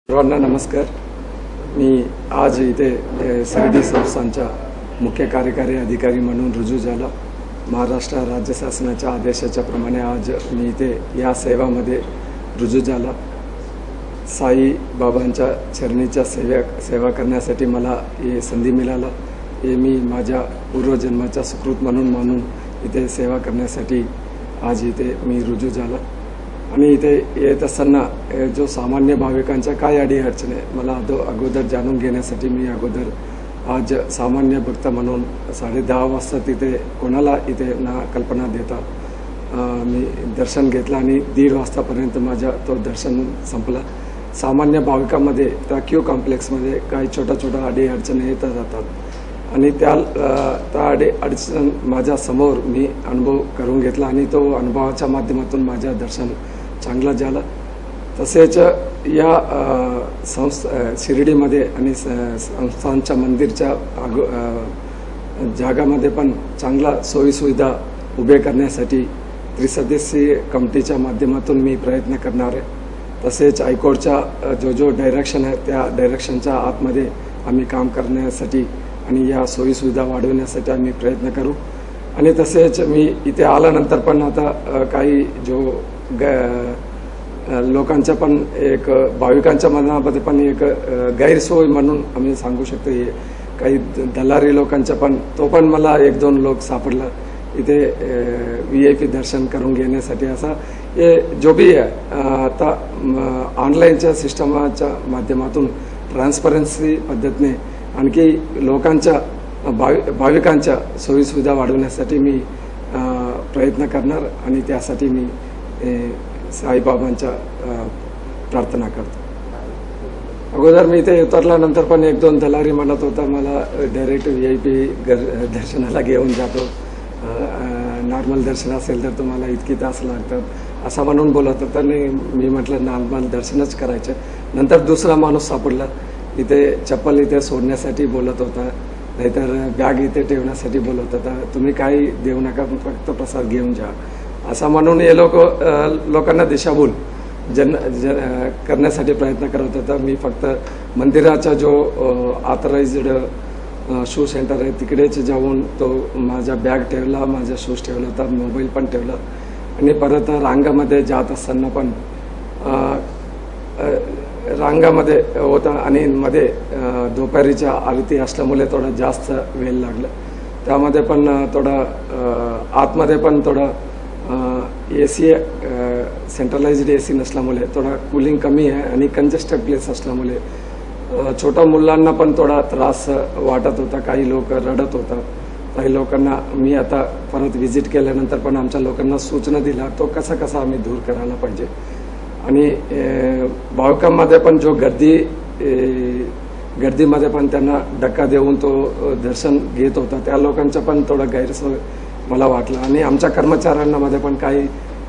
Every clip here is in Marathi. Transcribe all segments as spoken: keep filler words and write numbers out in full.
सर्वांना नमस्कार। मी आज इथे शिर्डी संस्थानचा मुख्य कार्यकारी अधिकारी म्हणून रुजू झाला। महाराष्ट्र राज्य शासनाच्या आदेशाच्या प्रमाणे आज मी इथे या सेवामध्ये रुजू झाला। साई बाबांच्या चरणीच्या सेवा सेवा करण्यासाठी मला हे संधी मिळाला। हे मी माझ्या पूर्वजन्माचा सुकृत म्हणून म्हणून इथे सेवा करण्यासाठी आज इथे मी रुजू झाला। आणि इथे येत असताना जो सामान्य भाविकांच्या काय अडीअडचणी मला अगोदर जाणून घेण्यासाठी मी अगोदर आज सामान्य भक्त म्हणून साडे दहा वाजता तिथे कोणाला इथे ना कल्पना देता मी दर्शन घेतलं आणि दीड वाजतापर्यंत माझा तो दर्शन संपला। सामान्य भाविकांमध्ये त्या क्यू कॉम्प्लेक्समध्ये काही छोट्या छोट्या अडीअडचणी येत जातात आणि त्या त्या अडी अडचण माझ्या समोर मी अनुभव करून घेतला आणि तो अनुभवाच्या माध्यमातून माझं दर्शन चांगलं झालं। तसेच या संस्था शिर्डीमध्ये आणि संस्थानच्या मंदिरच्या जागामध्ये पण चांगला सोयीसुविधा उभे करण्यासाठी त्रिसदस्यीय कमिटीच्या माध्यमातून मी प्रयत्न करणार आहे। तसेच हायकोर्टचा जो जो डायरेक्शन आहे त्या डायरेक्शनच्या आतमध्ये आम्ही काम करण्यासाठी आणि या सोयीसुविधा वाढवण्यासाठी आम्ही प्रयत्न करू। आणि तसेच मी इथे आल्यानंतर पण आता काही जो लोकांच्या पण एक भाविकांच्या मनामध्ये पण एक गैरसोय म्हणून आम्ही सांगू शकतो। काही दलारी लोकांच्या पण तो पण मला एक दोन लोक सापडला इथे व्ही आय पी दर्शन करून घेण्यासाठी। असा हे जो भी आहे आता ऑनलाईनच्या सिस्टमाच्या माध्यमातून ट्रान्सपरन्सी पद्धतीने आणखी लोकांच्या भावि भाविकांच्या सोयीसुविधा वाढवण्यासाठी मी प्रयत्न करणार आणि त्यासाठी मी साईबाबांच्या प्रार्थना करतो। अगोदर मी इथे उतरल्यानंतर पण एक दोन दलारी म्हणत होता मला डायरेक्ट व्ही आय पी दर्शनाला घेऊन जातो, नॉर्मल दर्शन असेल तर तुम्हाला इतकी तास लागतात असं म्हणून बोलत होता। आणि मी म्हटलं नॉर्मल दर्शनच करायचं। नंतर दुसरा माणूस सापडला इथे चप्पल इथे सोडण्यासाठी बोलत होता, नाहीतर बॅग इथे ठेवण्यासाठी बोलत होता। तुम्ही काही देऊ नका, फक्त प्रसाद घेऊन जा असं म्हणून हे लोक लोकांना दिशाभूल जन जन करण्यासाठी प्रयत्न करत होता। मी फक्त मंदिराचा जो ऑथराइज्ड शू सेंटर आहे तिकडेच जाऊन तो माझा बॅग ठेवला, माझा शूज ठेवला होता, मोबाईल पण ठेवला आणि परत रांगामध्ये जात असताना पण रांगामध्ये होता आणि मध्ये दुपारीच्या आरती असल्यामुळे थोडा जास्त वेळ लागला। त्यामध्ये पण थोडा आतमध्ये पण थोडा A C centralised A C नसल्यामुळे थोडा कूलिंग कमी आहे आणि कंजेस्टेड प्लेस असल्यामुळे छोट्या मुलांना पण थोडा त्रास वाटत होता। काही लोक रडत होता। काही लोकांना मी आता परत व्हिजिट केल्यानंतर पण आमच्या लोकांना सूचना दिला तो कसा कसा आम्ही दूर करायला पाहिजे। आणि भाविकांमध्ये पण जो गर्दी गर्दीमध्ये पण त्यांना धक्का देऊन तो दर्शन घेत होता त्या लोकांचा पण थोडा गैरसोय मला वाटला। आणि आमच्या कर्मचाऱ्यांमध्ये पण काही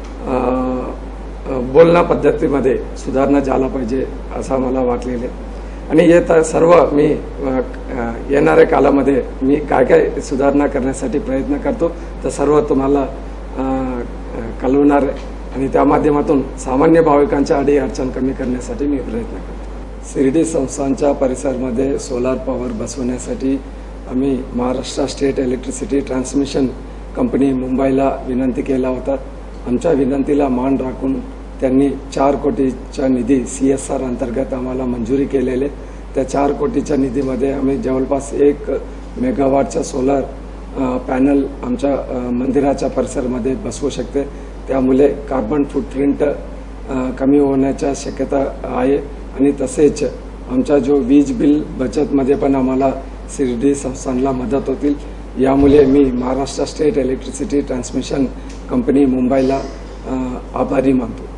बोलण्या पद्धतीमध्ये सुधारणा झाला पाहिजे असं मला वाटलेले। आणि हे सर्व मी येणाऱ्या काळामध्ये मी काय काय सुधारणा करण्यासाठी प्रयत्न करतो तर सर्व तुम्हाला कळवणार आहे आणि त्या माध्यमातून सामान्य भाविकांच्या अडीअडचण कमी करण्यासाठी मी प्रयत्न करतो। शिर्डी संस्थानच्या परिसरामध्ये सोलार पॉवर बसवण्यासाठी आम्ही Maharashtra state electricity transmission company मुंबईला विनंती केला होता। आमच्या विनंतीला मान राखून त्यांनी चार कोटीचा निधी सी एस आर अंतर्गत आम्हाला मंजुरी केलेले। त्या चार कोटीच्या निधीमध्ये आम्ही जवळपास एक मेगावॉटचा सोलार पॅनल आमच्या मंदिराच्या परिसरामध्ये बसवू शकते। त्यामुळे कार्बन फुटप्रिंट कमी होण्याची शक्यता आहे आणि तसेच आमचा जो वीज बिल बचतमध्ये पण आम्हाला शिर्डी संस्थानला मदत होतील। यामुळे मी Maharashtra state electricity transmission company मुंबईला आभारी मानतो।